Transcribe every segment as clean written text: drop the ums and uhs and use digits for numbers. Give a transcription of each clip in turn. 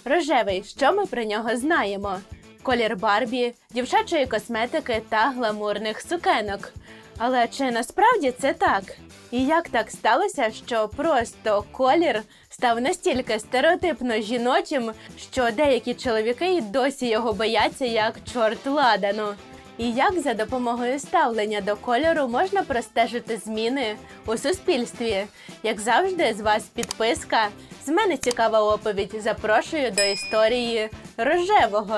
Рожевий, що ми про нього знаємо? Колір Барбі, дівчачої косметики та гламурних сукенок. Але чи насправді це так? І як так сталося, що просто колір став настільки стереотипно жіночим, що деякі чоловіки й досі його бояться як чорт ладану? І як за допомогою ставлення до кольору можна простежити зміни у суспільстві? Як завжди, з вас підписка, з мене цікава оповідь. Запрошую до історії рожевого.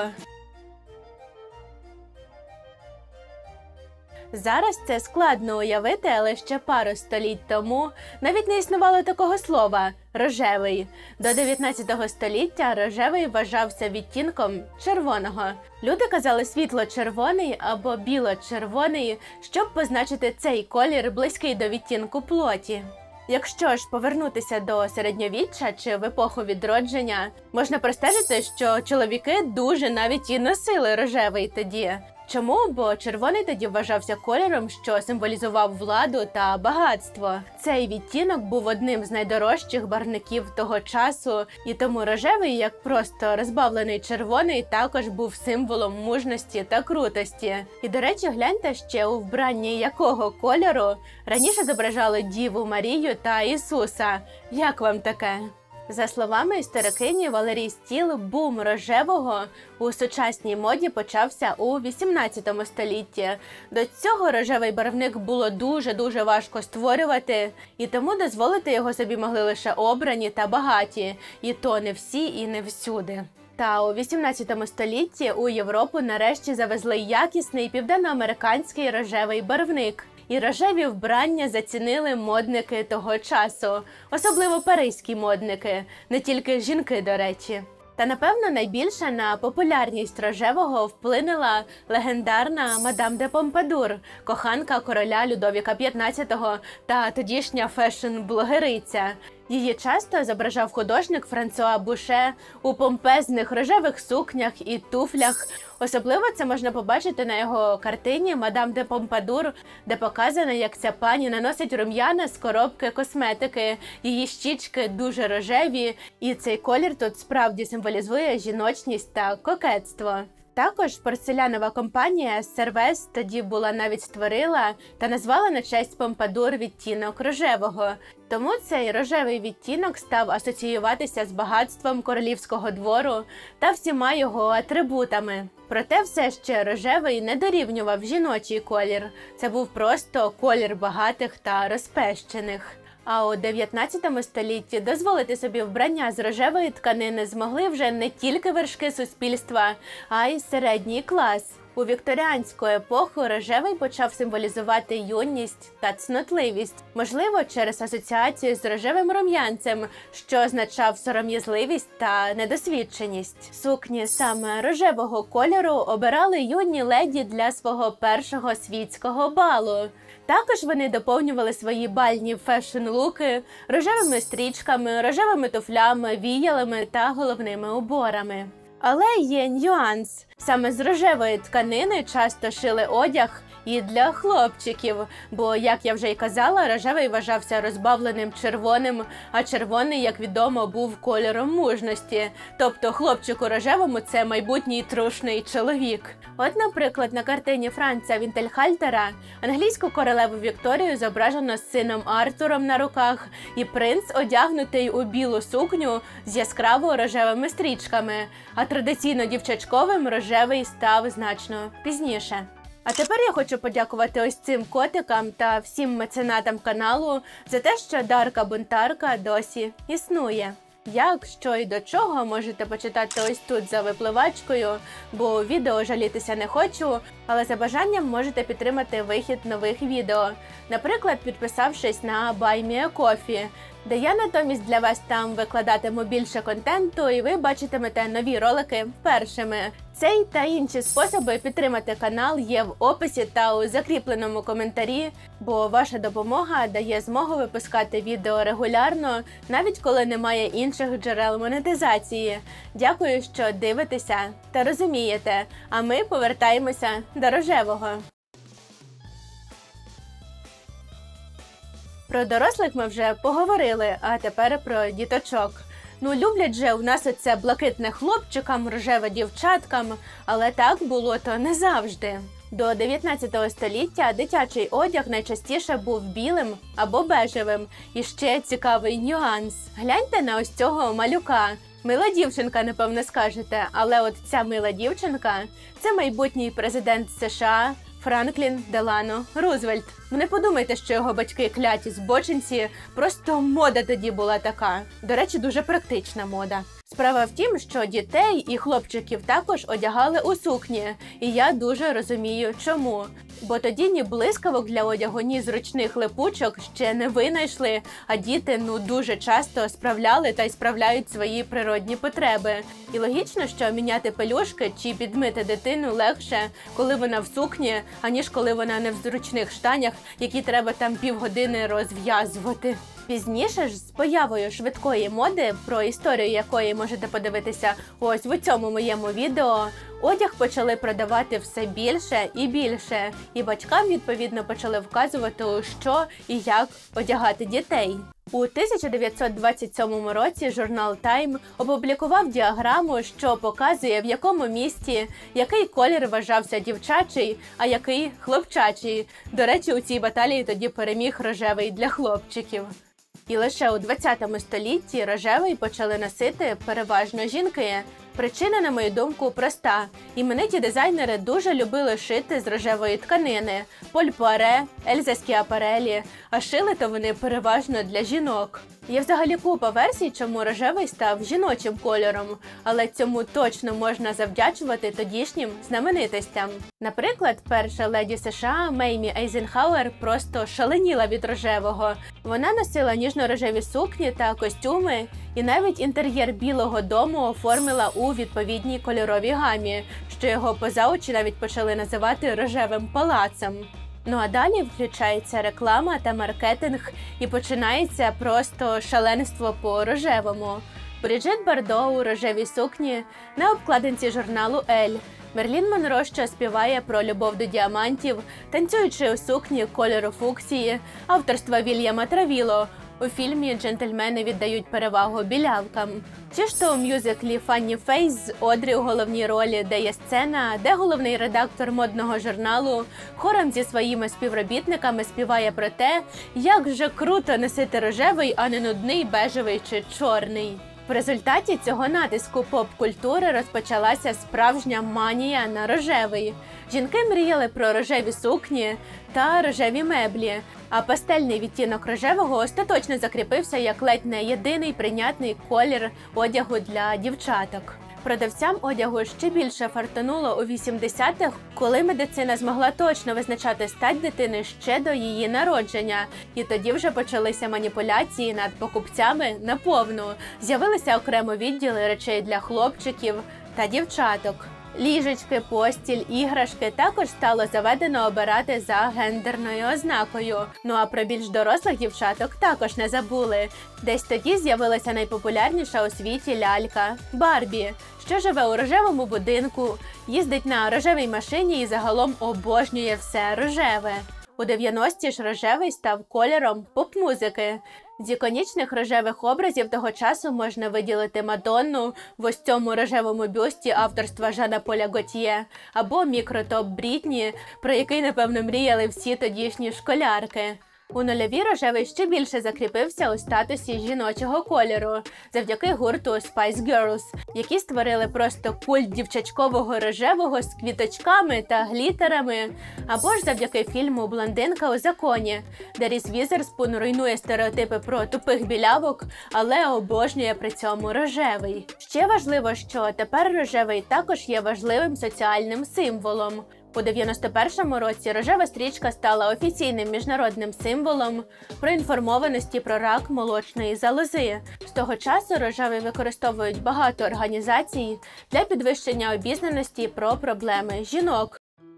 Зараз це складно уявити, але ще пару століть тому навіть не існувало такого слова – рожевий. До 19 століття рожевий вважався відтінком червоного. Люди казали світло-червоний або біло-червоний, щоб позначити цей колір, близький до відтінку плоті. Якщо ж повернутися до середньовіччя чи в епоху відродження, можна простежити, що чоловіки дуже навіть і носили рожевий тоді. Чому? Бо червоний тоді вважався кольором, що символізував владу та багатство. Цей відтінок був одним з найдорожчих барвників того часу, і тому рожевий, як просто розбавлений червоний, також був символом мужності та крутості. І, до речі, гляньте ще, у вбранні якого кольору раніше зображали Діву Марію та Ісуса. Як вам таке? За словами історикині Валерії Стіл, бум рожевого у сучасній моді почався у 18 столітті. До цього рожевий барвник було дуже важко створювати, і тому дозволити його собі могли лише обрані та багаті, і то не всі і не всюди. Та у 18 столітті у Європу нарешті завезли якісний південноамериканський рожевий барвник. І рожеві вбрання зацінили модники того часу, особливо паризькі модники, не тільки жінки, до речі. Та, напевно, найбільше на популярність рожевого вплинула легендарна мадам де Помпадур, коханка короля Людовіка XV та тодішня фешн-блогериця. Її часто зображав художник Франсуа Буше у помпезних рожевих сукнях і туфлях. Особливо це можна побачити на його картині «Мадам де Помпадур», де показано, як ця пані наносить рум'яна з коробки косметики. Її щічки дуже рожеві, і цей колір тут справді символізує жіночність та кокетство. Також порцелянова компанія Сервес тоді була навіть створила та назвала на честь Помпадур відтінок рожевого. Тому цей рожевий відтінок став асоціюватися з багатством королівського двору та всіма його атрибутами. Проте все ще рожевий не дорівнював жіночий колір. Це був просто колір багатих та розпещених. А у 19 столітті дозволити собі вбрання з рожевої тканини змогли вже не тільки вершки суспільства, а й середній клас. У вікторіанську епоху рожевий почав символізувати юність та цнотливість, можливо, через асоціацію з рожевим рум'янцем, що означав сором'язливість та недосвідченість. Сукні саме рожевого кольору обирали юні леді для свого першого світського балу. Також вони доповнювали свої бальні фешн-луки рожевими стрічками, рожевими туфлями, віялами та головними уборами. Але є нюанс. Саме з рожевої тканини часто шили одяг і для хлопчиків, бо, як я вже й казала, рожевий вважався розбавленим червоним, а червоний, як відомо, був кольором мужності. Тобто хлопчику рожевому – це майбутній трушний чоловік. От, наприклад, на картині Франца Вінтельхальтера англійську королеву Вікторію зображено з сином Артуром на руках, і принц одягнутий у білу сукню з яскраво рожевими стрічками, а традиційно дівчачковим рожевий став значно пізніше. А тепер я хочу подякувати ось цим котикам та всім меценатам каналу за те, що Дарка Бунтарка досі існує. Як, що і до чого можете почитати ось тут за випливачкою, бо у відео жалітися не хочу, але за бажанням можете підтримати вихід нових відео, наприклад, підписавшись на Buy Me a Coffee, де я натомість для вас там викладатиму більше контенту і ви бачитимете нові ролики першими. Цей та інші способи підтримати канал є в описі та у закріпленому коментарі, бо ваша допомога дає змогу випускати відео регулярно, навіть коли немає інших джерел монетизації. Дякую, що дивитеся та розумієте, а ми повертаємося до рожевого. Про дорослих ми вже поговорили, а тепер про діточок. Люблять же у нас оце блакитне хлопчикам, рожеве дівчаткам, але так було то не завжди. До 19 століття дитячий одяг найчастіше був білим або бежевим. І ще цікавий нюанс. Гляньте на ось цього малюка. Мила дівчинка, напевно, скажете, але от ця мила дівчинка – це майбутній президент США Франклін Делано Рузвельт. Не подумайте, що його батьки кляті збочинці, просто мода тоді була така. До речі, дуже практична мода. Справа в тім, що дітей і хлопчиків також одягали у сукні, і я дуже розумію, чому. Бо тоді ні блискавок для одягу, ні зручних липучок ще не винайшли, а діти дуже часто справляли та й справляють свої природні потреби. І логічно, що міняти пелюшки чи підмити дитину легше, коли вона в сукні, аніж коли вона не в зручних штанях, які треба там півгодини розв'язувати. Пізніше ж, з появою швидкої моди, про історію якої можете подивитися ось в цьому моєму відео, одяг почали продавати все більше і більше, і батькам, відповідно, почали вказувати, у що і як одягати дітей. У 1927 році журнал Time опублікував діаграму, що показує, в якому місті який колір вважався дівчачий, а який хлопчачий. До речі, у цій баталії тоді переміг рожевий для хлопчиків. І лише у 20 столітті рожевий почали носити переважно жінки. Причина, на мою думку, проста. Імениті дизайнери дуже любили шити з рожевої тканини – Поль Пуаре, Ельза Скіапарелі, а шили-то вони переважно для жінок. Є взагалі купа версій, чому рожевий став жіночим кольором, але цьому точно можна завдячувати тодішнім знаменитостям. Наприклад, перша леді США Меймі Ейзенхауер просто шаленіла від рожевого. Вона носила ніжно-рожеві сукні та костюми, і навіть інтер'єр Білого дому оформила у відповідній кольоровій гамі, що його поза очі навіть почали називати рожевим палацем. А далі включається реклама та маркетинг, і починається просто шаленство по рожевому. Бріджит Бардо у рожевій сукні на обкладинці журналу «Ель». Мерлін Монро, що співає про любов до діамантів, танцюючи у сукні кольору фуксії, авторства Вільяма Травіло. У фільмі джентльмени віддають перевагу білявкам. Чи ж то у мюзиклі «Фанні Фейс» з Одрі у головній ролі, де є сцена, де головний редактор модного журналу хором зі своїми співробітниками співає про те, як же круто носити рожевий, а не нудний бежевий чи чорний. В результаті цього натиску поп-культури розпочалася справжня манія на рожевий. Жінки мріяли про рожеві сукні та рожеві меблі, а пастельний відтінок рожевого остаточно закріпився як ледь не єдиний прийнятний колір одягу для дівчаток. Продавцям одягу ще більше фартануло у 80-х, коли медицина змогла точно визначати стать дитини ще до її народження. І тоді вже почалися маніпуляції над покупцями наповну. З'явилися окремо відділи речей для хлопчиків та дівчаток. Ліжечки, постіль, іграшки також стало заведено обирати за гендерною ознакою. А про більш дорослих дівчаток також не забули. Десь тоді з'явилася найпопулярніша у світі лялька – Барбі, що живе у рожевому будинку, їздить на рожевій машині і загалом обожнює все рожеве. У 90-ті ж рожевий став кольором поп-музики. З іконічних рожевих образів того часу можна виділити Мадонну в ось цьому рожевому бюсті авторства Жана Поля Готьє, або мікротоп Брітні, про який, напевно, мріяли всі тодішні школярки. У нульові рожевий ще більше закріпився у статусі жіночого кольору, завдяки гурту Spice Girls, які створили просто культ дівчачкового рожевого з квіточками та глітерами, або ж завдяки фільму «Блондинка у законі», де Різ Візерспун руйнує стереотипи про тупих білявок, але обожнює при цьому рожевий. Ще важливо, що тепер рожевий також є важливим соціальним символом. У 91-му році рожева стрічка стала офіційним міжнародним символом проінформованості про рак молочної залози. З того часу рожевий використовують багато організацій для підвищення обізнаності про проблеми жінок.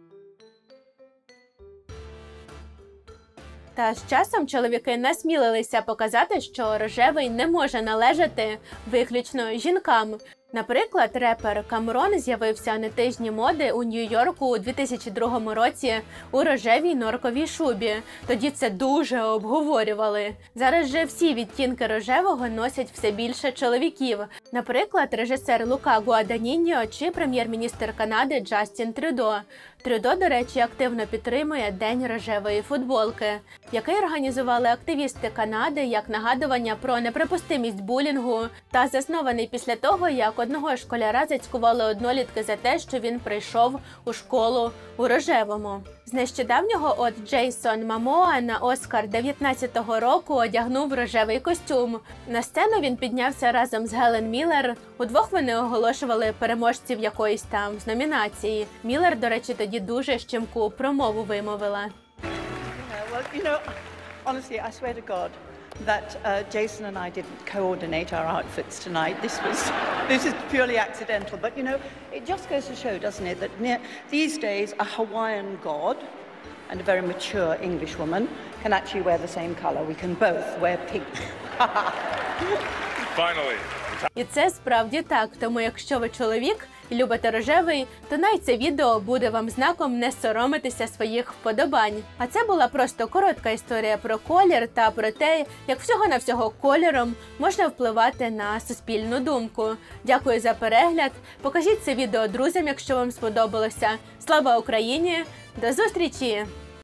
Та з часом чоловіки насмілилися показати, що рожевий не може належати виключно жінкам. Наприклад, репер Кам'рон з'явився на тижні моди у Нью-Йорку у 2002 році у рожевій норковій шубі. Тоді це дуже обговорювали. Зараз же всі відтінки рожевого носять все більше чоловіків. Наприклад, режисер Лука Гуаданіньо чи прем'єр-міністр Канади Джастін Трюдо. Трюдо, до речі, активно підтримує День рожевої футболки, який організували активісти Канади як нагадування про неприпустимість булінгу та заснований після того, як одного школяра зацькували однолітки за те, що він прийшов у школу у рожевому. З нещодавнього от Джейсон Момоа на Оскар 19-го року одягнув рожевий костюм. На сцену він піднявся разом з Гелен Міллер. Удвох вони оголошували переможців якоїсь там з номінації. Міллер, до речі, тоді дуже щемку промову вимовила. Honestly, I swear to God that Jason and I didn't coordinate our outfits tonight. This is purely accidental. But you know, it just goes to show, doesn't it, that these days a Hawaiian god and a very mature English woman can actually wear the same color. We can both wear pink. Finally. І це справді так, тому якщо ви чоловік і любите рожевий, то навіть це відео буде вам знаком не соромитися своїх вподобань. А це була просто коротка історія про колір та про те, як всього-навсього кольором можна впливати на суспільну думку. Дякую за перегляд, покажіть це відео друзям, якщо вам сподобалося. Слава Україні! До зустрічі!